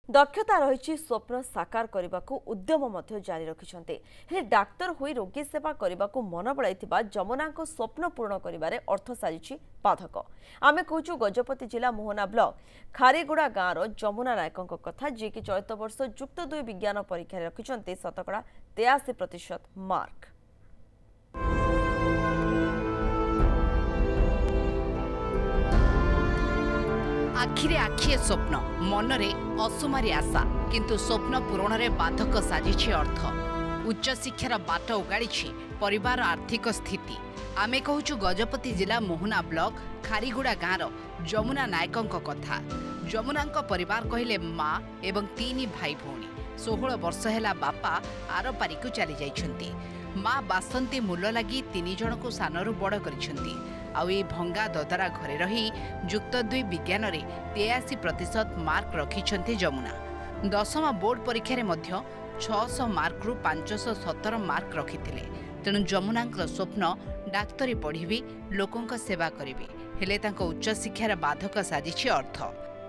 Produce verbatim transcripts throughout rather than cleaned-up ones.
दक्षता रही स्वप्न साकार करने को उद्यम जारी रखिंट हेले डाक्तर हो रोगी सेवा करने को मन बढ़ाई जमुना स्वप्न पूर्ण कर अर्थ सारी बाधक आमे कहूँ गजपति जिला मोहना ब्लॉक खारीगुड़ा गाँव जमुना नायकों कथा जी कि चलित वर्ष जुक्त दुई विज्ञान परीक्षा रखिंट शतकड़ा तेयासी प्रतिशत मार्क। आखिरे आखिए स्वप्न मनरे असुमारी आशा किंतु स्वप्न पूरण में बाधक साजिछि अर्थ उच्च शिक्षार बाट उगाड़ी परिवार आर्थिक स्थिति आमे कहूँ गजपति जिला मोहना ब्लॉक खारीगुड़ा गाँव जमुना नायकों कथा। जमुना परिवार कहले माँ एवं तीन भाई भौणी षोहल वर्ष है बापा आर पारी को चली जाइछंती माँ बासंती मूल लगी तीन जन को सानरू बड़ करिछंती आउ ए भंगा ददरा घरे रही जुक्त दुई विज्ञान रे तेयासी प्रतिशत मार्क रखिछंती जमुना। दशम बोर्ड परीक्षा रे मध्य छह सौ मार्क रु पाँच सौ सत्तर मार्क रखिथिले तेणु जमुना स्वप्न डाक्तरी पढ़ी लोकों सेवा करिवे हेले तांको उच्च शिक्षार बाधक साजिछि अर्थ।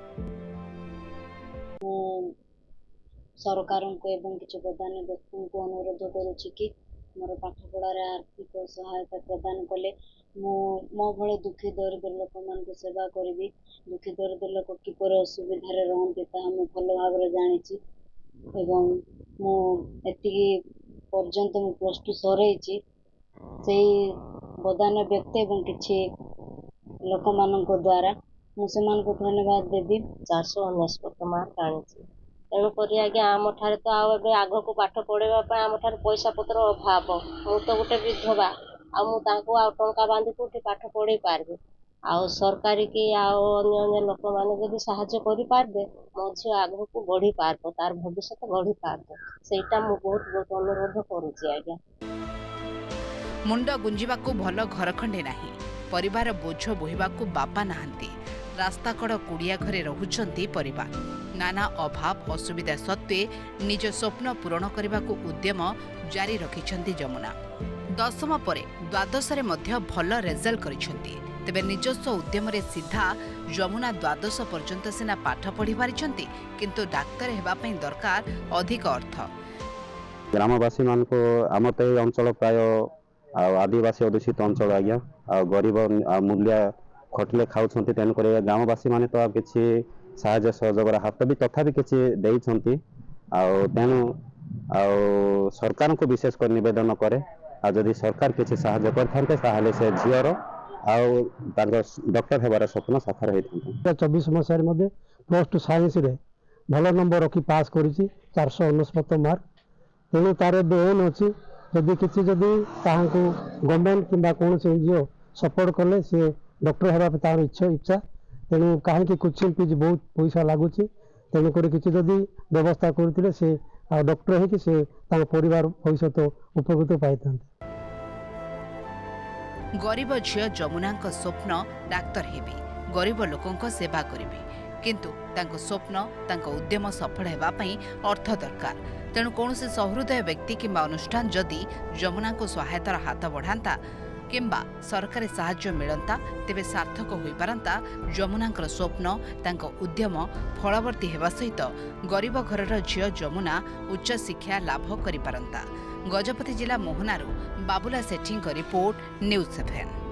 सरकार को एवं किसी प्रधान व्यक्ति को अनुरोध करुछि कि मोर पाठपढ़ार आर्थिक सहायता प्रदान कले मो भले दुखी दरिद्र लोक मान सेवा करी दुखी दरिद्र लोक किपर असुविधा रहते मुझे भल भाव जानी एवं मुझे पर्यंत मु प्लस टू सरई से प्रधान व्यक्ति एवं किसी लोक मान द्वारा मुझे धन्यवाद देवी। चार सौ अनस्पत मार्क आनी तेणुक आज्ञा आम ठारे तो आग को पाठ पढ़ाई आम ठारे पैसा पत्र अभाव मु तो गोटे विधवा आउ टंका बांधि कौटी पाठ पढ़े पार्बे आउ सरकारी कि आउ अन्य लोक मैंने जब साहाय्य करें मो झी आग को बढ़ी पार्ब तार भविष्य गढ़ी पार्ब सेटा मु बहुत बहुत अनुरोध करुच्ची आज्ञा। मुंड गुंजिबाकू भल घर खंडे नाही परिवार बोझ बोहिबाकू बापा नाहांती रास्ता कड़ कुड़िया घरे रहुछंती परिवार नाना अभाव असुविधा सत्वे निज स्वप्न पूरण करने को उद्यम जारी रखिछंती जमुना। दशम परे द्वादश रे मध्य भल रेजल्ट करिछंती तेबे निजस्व उद्यम रे सीधा जमुना द्वादश पर्यंत सिना पाठ पढ़ी पारिछंती किंतु डाक्तर हेबा पई दरकार अधिक अर्थ। ग्रामवासी मान को आम तो अंचल प्राय आदिवासी अधूषित अंचल आज्ञा गरीब मूल्य खटले खाऊछंती तेणुक ग्रामवासी माने तो किसी साहाय्य सहयोग हाथ भी तथापि किसी देइछंती तेणु सरकार को विशेषकर निवेदन करे जदि सरकार किसी साहाय्य करते ताहले से झीर आउ डॉक्टर हेबार स्वप्न साकार होता। चौबीस मसीह प्लस टू साइंस रे भल नंबर रखी पास करी चार सौ अनस्पत मार्क तेणु तार एम अच्छी जदि किसी जदि गवर्नमेंट कि कौन एनजीओ सपोर्ट कले सी डॉक्टर हेबा तार इच्छा इच्छा तेणु कहीं कोचिंग फीस बहुत पैसा लगुच तेणुक किसी जदि व्यवस्था करते से डॉक्टर है से परिवार भविष्य उपकृत पाई था। गरीब झील जमुना स्वप्न डाक्तर हेबे गरीब लोकों सेवा करेंगे किंतु तांको स्वप्न तांको उद्यम सफल हेबा पई अर्थ दरकार तेणु कौन से सहृदय व्यक्ति किंबा अनुष्ठान जदि जमुना को सहायतार हाथ बढ़ाता किंबा सरकारी साहाय्य मिलता तेबे सार्थक होई पारंता जमुना स्वप्न तांको उद्यम फलवर्ती हेबा सहित गरीब घरर झील जमुना उच्च शिक्षा लाभ करि पारंता। गजपति जिला मोहनारू Babula Sethi report news seven.